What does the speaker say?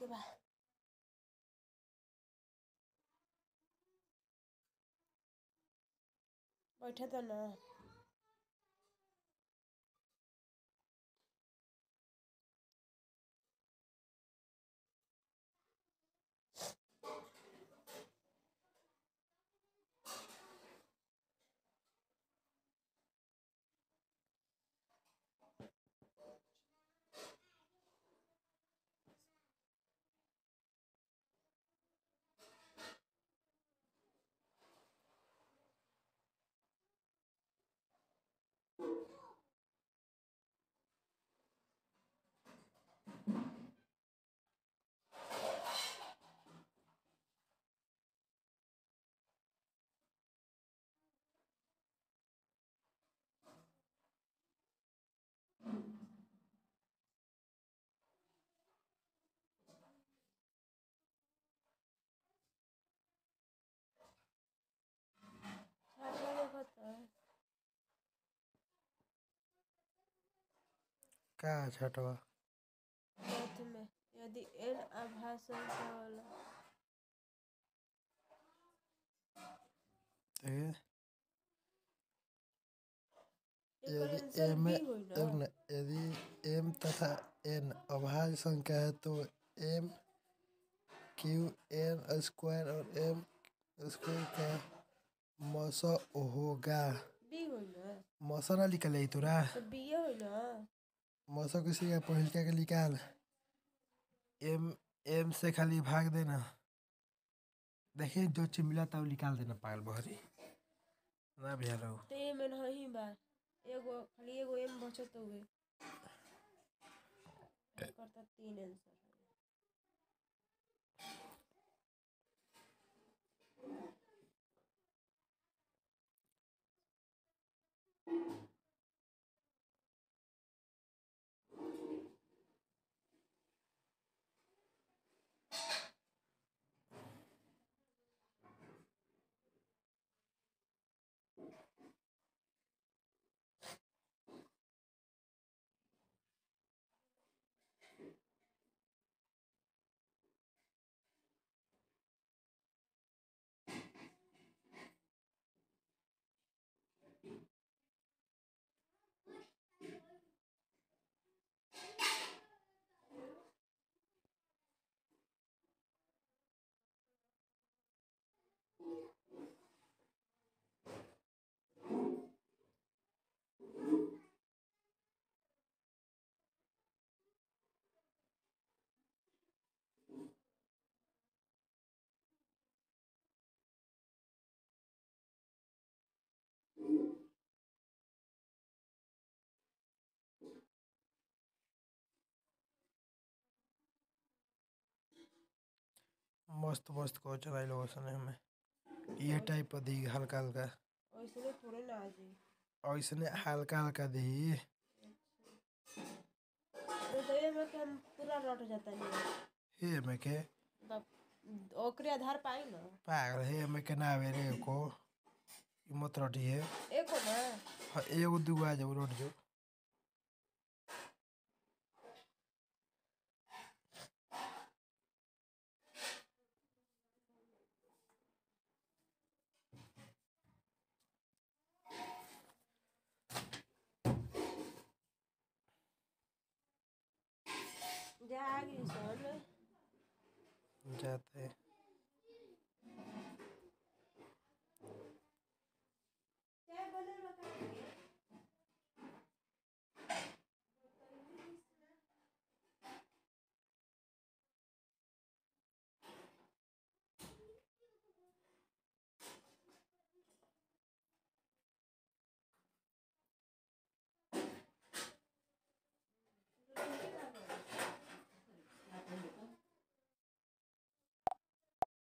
के बा बैठे तो ना का छठवा मैथ में यदि n अभाज्य संख्या वाला यदि आंसर m बी होई ना यदि m तथा n अभाज्य संख्या है तो m q n स्क्वायर और m स्क्वायर का मौसा होगा। बी होई ना मौसा ना निकल आई तोरा तो बी होई ना मौसा किसी का पहिलका के निकाल m m से खाली भाग देना। देखिए जो चीज मिला था वो निकाल देना पागल बहरी ना भैया रहो तो ये में नहीं बा एगो खाली एगो m बचत हुए करता 3 आंसर मस्त मस्त क्वेश्चन आई लोगों ने हमें ये टाइप दी हल्का हल्का ऐसे थोड़े ना आ जाए और इसने हल्का हल्का दी तो ये में कि हम पूरा रट जाता नहीं हे में के ओकरे आधार पाई ना पागल हे में के ना आवे रे को मत रटी है एको ना हाँ एगो दूगो आ जाओ रोट जो जा आ गई सन जाते